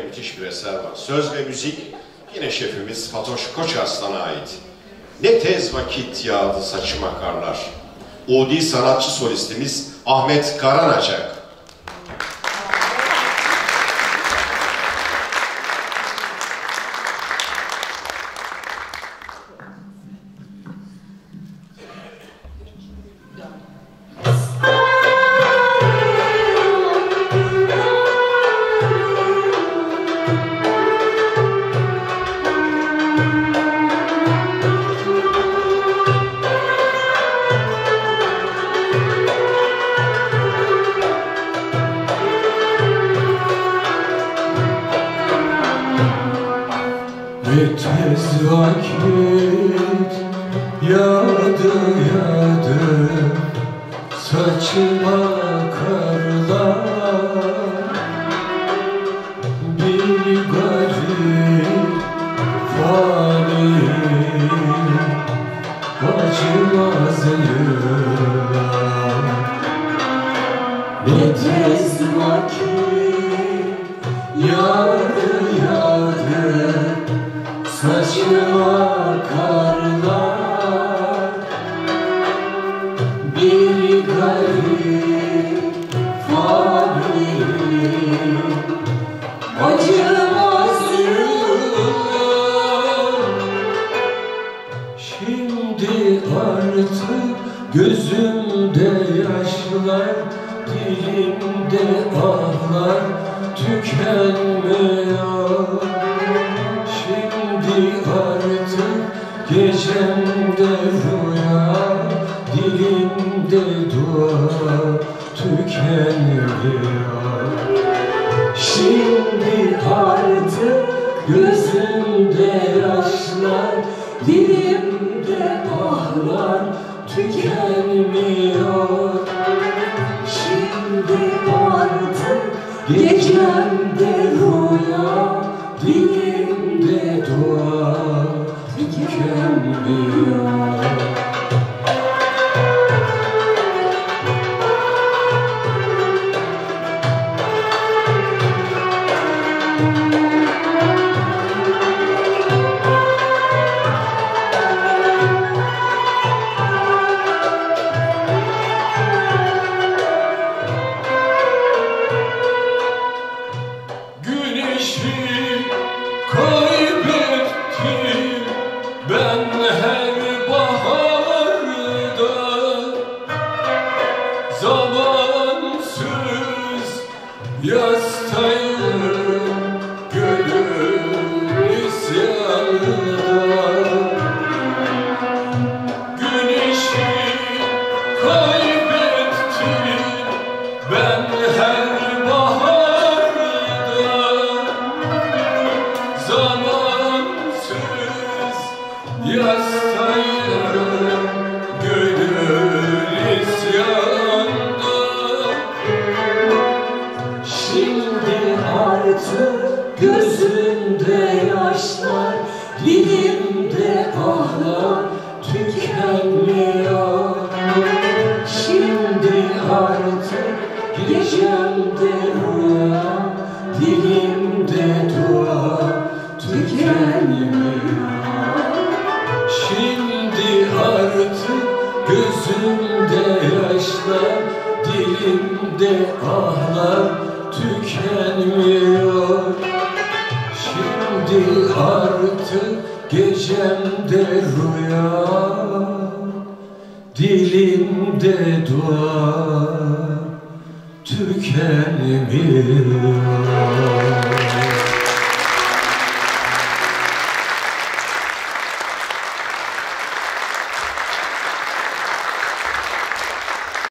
müthiş bir eser var. Söz ve müzik yine şefimiz Fatoş Koçarslan'a ait. Ne tez vakit yağdı saçıma karlar. Udi sanatçı solistimiz Ahmet Karanacak. Ne tez vakit yağdı yağdı saçıma karlar. Bir garip fani acımaz yıllar. Ne tez vakit yağdı yağdı saçıma karlar. Bir garip fani acımaz yıllar. Şimdi artık gözümde yaşlar, dilimde ahlar tükenmiyor. Şimdi artık gecemde rüya, dilimde dua tükenmiyor. Şimdi artık gözümde yaşlar, dilimde ahlar tükenmiyor. Şimdi artık gecemde rüya, dilimde dua tükenmiyor. Güneşi kaybettim ben her baharda, zamansız yastayım gönül isyanında. Güneşi kaybettim ben her baharda, zamansız yastayım gönül isyanda. Şimdi artık gözümde yaşlar, dilimde ahlar tükenmiyor. Şimdi artık gecemde rüya, dilimde dua tükenmiyor. Şimdi artık gözümde yaşlar, dilimde ahlar tükenmiyor. Şimdi artık gecemde rüya, dilimde dua tükenmiyor.